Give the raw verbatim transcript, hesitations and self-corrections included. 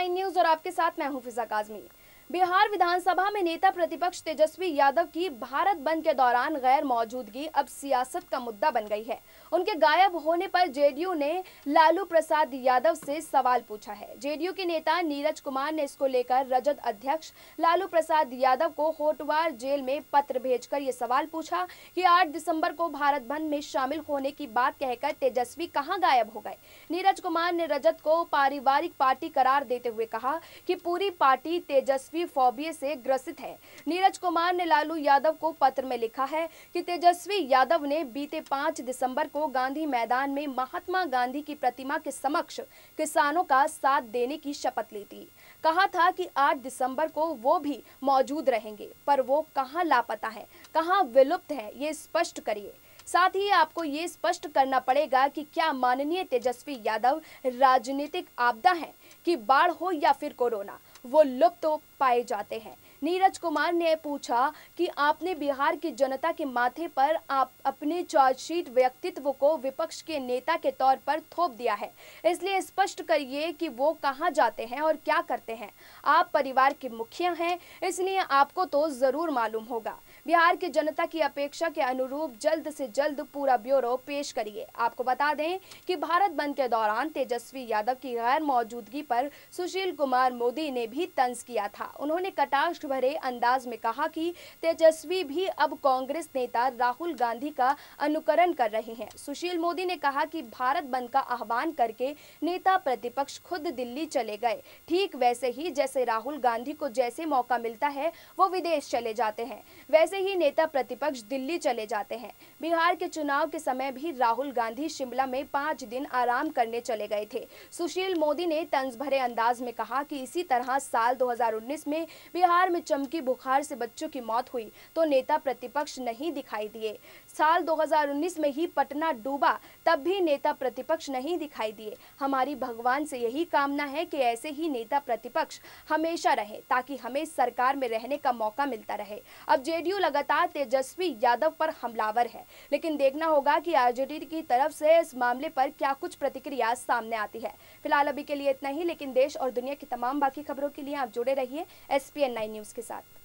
Nine news और आपके साथ मैं हूं फिजा काजमी। बिहार विधानसभा में नेता प्रतिपक्ष तेजस्वी यादव की भारत बंद के दौरान गैर मौजूदगी अब सियासत का मुद्दा बन गई है। उनके गायब होने पर जेडीयू ने लालू प्रसाद यादव से सवाल पूछा है। जेडीयू के नेता नीरज कुमार ने इसको लेकर राजद अध्यक्ष लालू प्रसाद यादव को होटवार जेल में पत्र भेजकर ये सवाल पूछा कि आठ दिसंबर को भारत बंद में शामिल होने की बात कहकर तेजस्वी कहां गायब हो गए। नीरज कुमार ने राजद को पारिवारिक पार्टी करार देते हुए कहा कि पूरी पार्टी तेजस्वी फोबिया से ग्रसित है। नीरज कुमार ने लालू यादव को पत्र में लिखा है कि तेजस्वी यादव ने बीते पाँच दिसंबर को गांधी मैदान में महात्मा गांधी की प्रतिमा के समक्ष किसानों का साथ देने की शपथ ली थी। कहा था कि आठ दिसंबर को वो भी मौजूद रहेंगे, पर वो कहां लापता है, कहां विलुप्त है, ये स्पष्ट करिए। साथ ही आपको ये स्पष्ट करना पड़ेगा कि क्या माननीय तेजस्वी यादव राजनीतिक आपदा है कि बाढ़ हो या फिर कोरोना, वो लुप्त तो पाए जाते हैं। नीरज कुमार ने पूछा कि आपने बिहार की जनता के माथे पर आप अपने चार्जशीट व्यक्तित्व को विपक्ष के नेता के तौर पर थोप दिया है, इसलिए स्पष्ट करिए कि वो कहां जाते हैं और क्या करते हैं। आप परिवार के मुखिया हैं, इसलिए आपको तो जरूर मालूम होगा। बिहार की जनता की अपेक्षा के अनुरूप जल्द से जल्द पूरा ब्यौरा पेश करिए। आपको बता दें कि भारत बंद के दौरान तेजस्वी यादव की गैर मौजूदगी पर सुशील कुमार मोदी ने भी तंज किया था। उन्होंने कटाक्ष भरे अंदाज में कहा कि तेजस्वी भी अब कांग्रेस नेता राहुल गांधी का अनुकरण कर रहे हैं। सुशील मोदी ने कहा कि भारत बंद का आह्वान करके नेता प्रतिपक्ष खुद दिल्ली चले गए, ठीक वैसे ही जैसे राहुल गांधी को जैसे मौका मिलता है वो विदेश चले जाते हैं, वैसे ही नेता प्रतिपक्ष दिल्ली चले जाते हैं। बिहार के चुनाव के समय भी राहुल गांधी शिमला में पांच दिन आराम करने चले गए थे। सुशील मोदी ने तंज भरे अंदाज में कहा कि इसी तरह साल दो हज़ार उन्नीस में बिहार में चमकी बुखार से बच्चों की मौत हुई तो नेता प्रतिपक्ष नहीं दिखाई दिए। साल दो हज़ार उन्नीस में ही पटना डूबा, तब भी नेता प्रतिपक्ष नहीं दिखाई दिए। हमारी भगवान से यही कामना है कि ऐसे ही नेता प्रतिपक्ष हमेशा रहे ताकि हमें सरकार में रहने का मौका मिलता रहे। अब जेडीयू लगातार तेजस्वी यादव पर हमलावर है, लेकिन देखना होगा कि आरजेडी की तरफ से इस मामले पर क्या कुछ प्रतिक्रिया सामने आती है। फिलहाल अभी के लिए इतना ही, लेकिन देश और दुनिया की तमाम बाकी खबरों के लिए आप जुड़े रहिए S P N nine news के साथ।